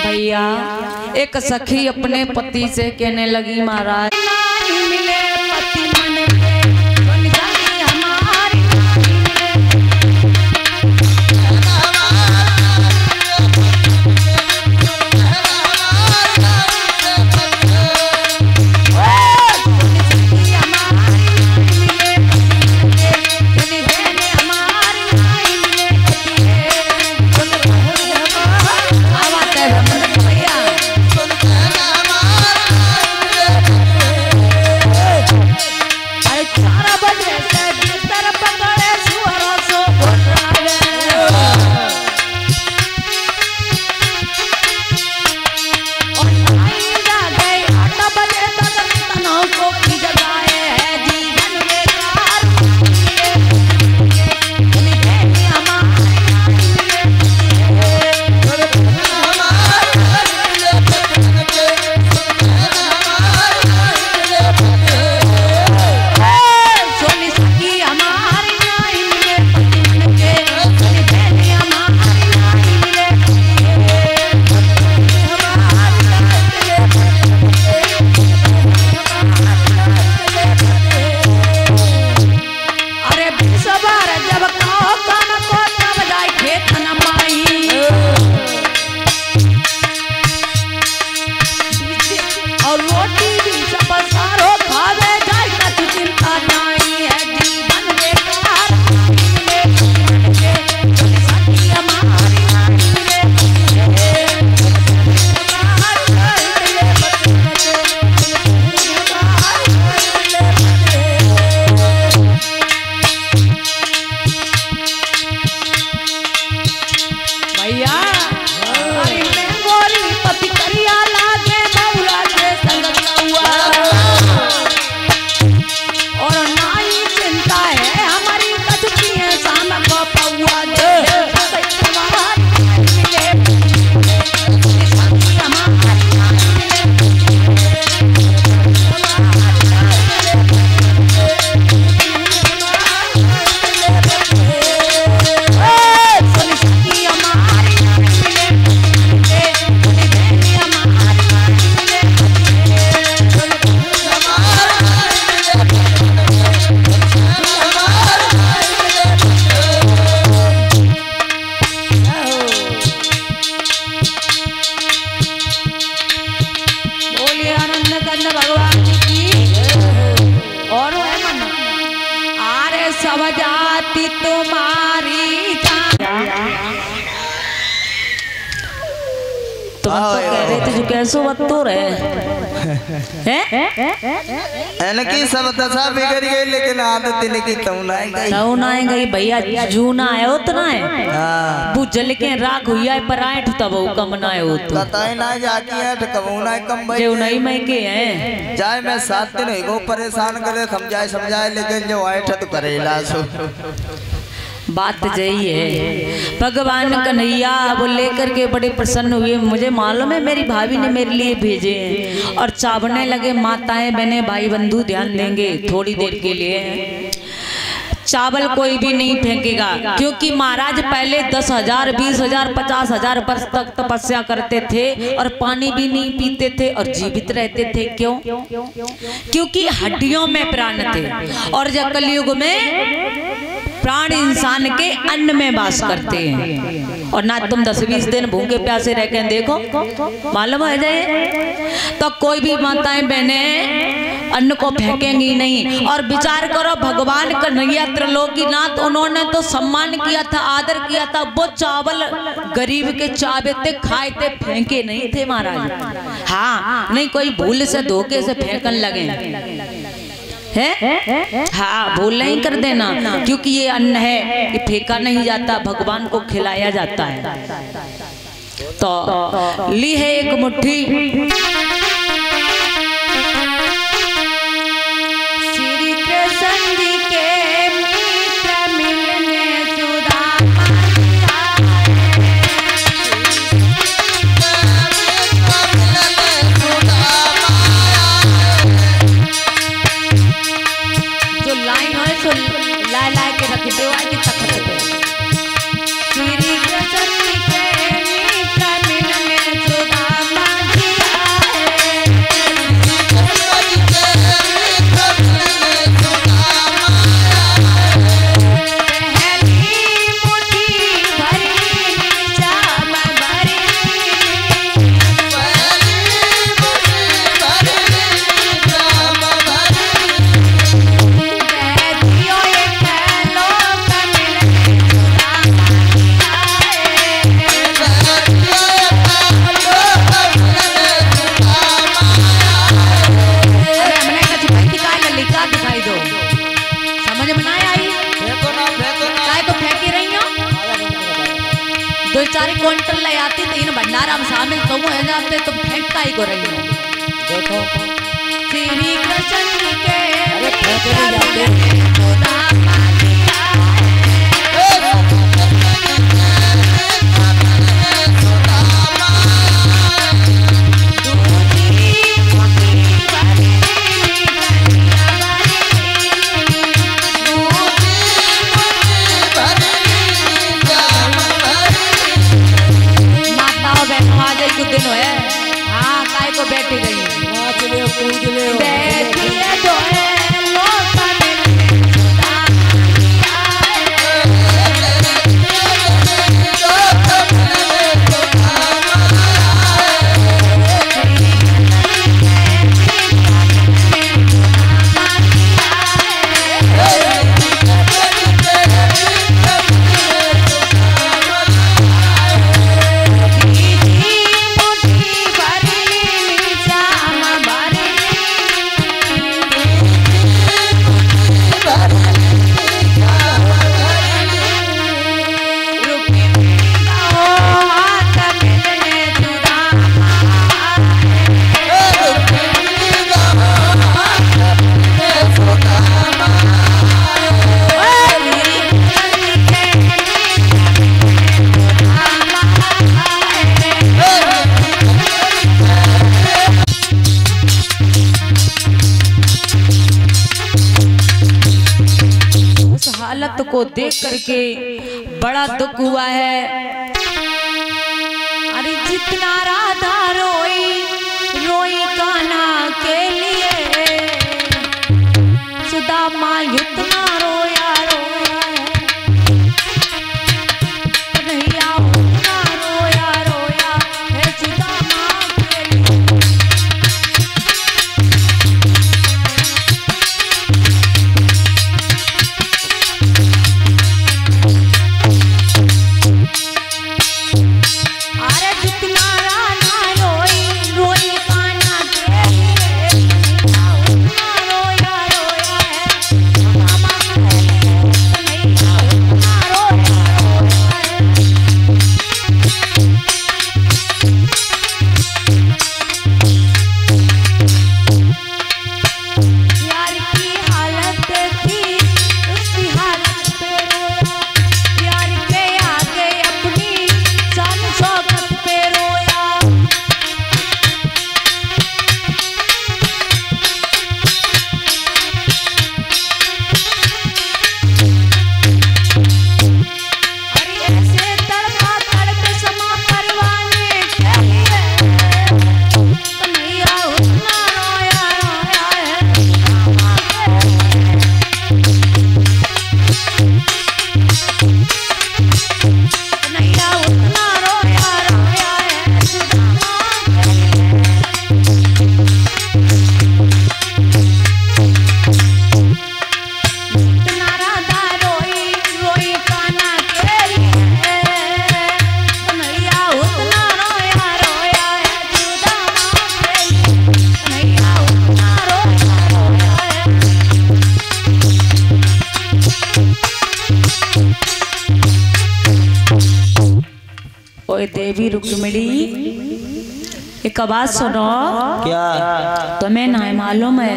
भैया एक सखी अपने पति से कहने लगी, महाराज नहीं मिले पति मन के बन जाए हमारी कैसो बतूर है सब दशा बिगड़ गई लेकिन आदत इनकी तौनाए गई भैया जूना है उतना है बुझल के राख हुआ पर आठ तब कम ना है तो बताए ना जाकी है कबूना कम भाई जो नहीं मैं के हैं जाए मैं 7 दिन हो परेशान करे समझाए लेकिन जो आठ तो करेला सो बात यही है। भगवान कन्हैया वो लेकर के बड़े प्रसन्न हुए। मुझे मालूम है मेरी भाभी ने मेरे लिए भेजे हैं और चावने लगे। माताएं बहने भाई बंधु ध्यान देंगे थोड़ी देर के लिए। चावल कोई भी नहीं फेंकेगा क्योंकि महाराज पहले 10,000 20,000 50,000 वर्ष तक तपस्या करते थे और पानी भी नहीं पीते थे और जीवित रहते थे। क्यों? क्योंकि हड्डियों में प्राण थे और जब कलयुग में प्राण इंसान के अन्न में वास करते हैं। और ना तुम 10-20 दिन भूखे प्यासे रह के देखो मालूम है जाए तो कोई भी माताएं बहने अन्न को फेंकेंगी नहीं। और विचार करो भगवान कन्हैया त्रिलोकीनाथ उन्होंने तो सम्मान किया था आदर किया था। वो चावल गरीब के चावे थे खाए थे फेंके नहीं थे महाराज। हाँ नहीं कोई भूल से धोखे से फेंकन लगे है हाँ भूल नहीं कर देना क्योंकि ये अन्न है ये फेंका नहीं जाता भगवान को खिलाया जाता है। तो ली है एक मुट्ठी श्री कृष्ण जी के मित्र मिलने जो लाइन है सो ला ला के रख दो आगे तक श्री कृष्ण जी के मित्र मिलने सुधा क्विंटल ले आती तो इन भंडारा में शामिल तो हो जाते तो फेंक का ही को रही हो। देखो श्री कृष्ण के दिन है। हाँ काय को बैठी गई नाच ले कूद ले बैठी है जो है को देख करके बड़ा दुख हुआ है। अरे जितना राधा रोई रोई कान्हा के लिए, सुदामा इतना रोया रोया कन्हैया उतना रोया रोया है सुदामा के लिए। देवी रुक्मिणी एक आवाज सुनो। क्या तुम्हें ना मालूम है?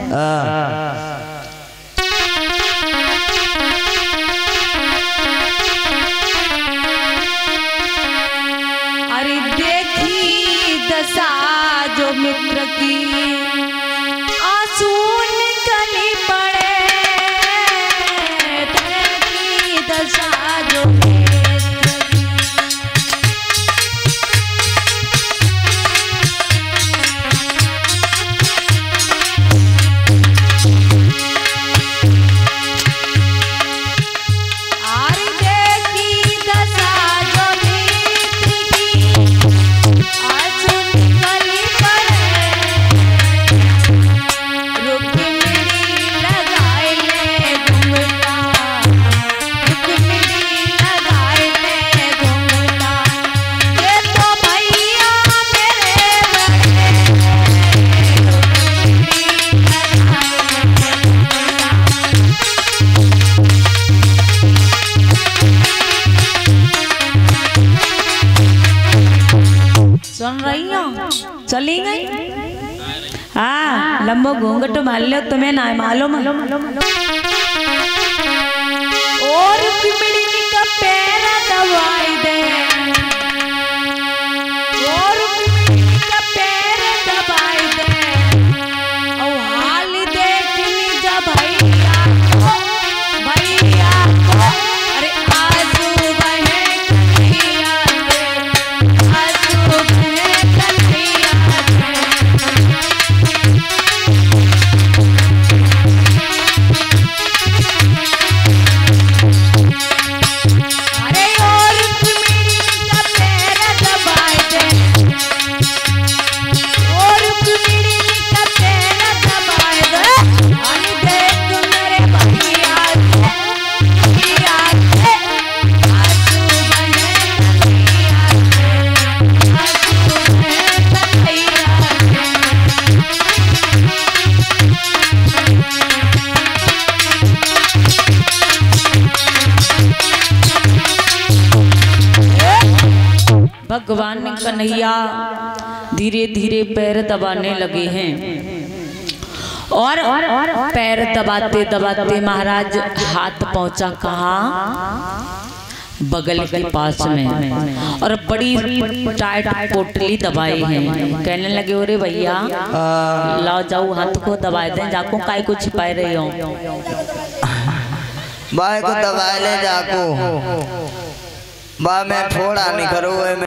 अरे देखी दशा जो मित्र की आंसू निकली पड़े, देखी दशा जो सुन रही हो? चली गई। हाँ, लंबो घूंघट मार लो, तुम्हें ना मालूम। और पिमड़ी का पैर दबाई दे, और पिमड़ी का पैर दबाई दे, और हाल देखनी जा भैया को, भैया को। अरे आजू बहे कन्हैया के, आजू बहे कन्हैया के। अरे और पिमड़ी का पैर दबाई दे, और पिमड़ी का पैर दबाई दे, अरे देख मेरे भैया के, भैया के। आजू बहे कन्हैया के, आजू बहे कन्हैया के। भगवान कन्हैया धीरे धीरे पैर दबाने लगे हैं और पैर दबाते दबाते महाराज हाथ पहुंचा कहाँ? बगल के पास में, और बड़ी टाइट पोटली दबाई है। कहने लगे अरे भैया लाओ जाओ हाथ को दबा दें, जाको काय को छिपाए रही हो। बाय को दबा ले जाको, बा मैं थोड़ा नहीं करूँ।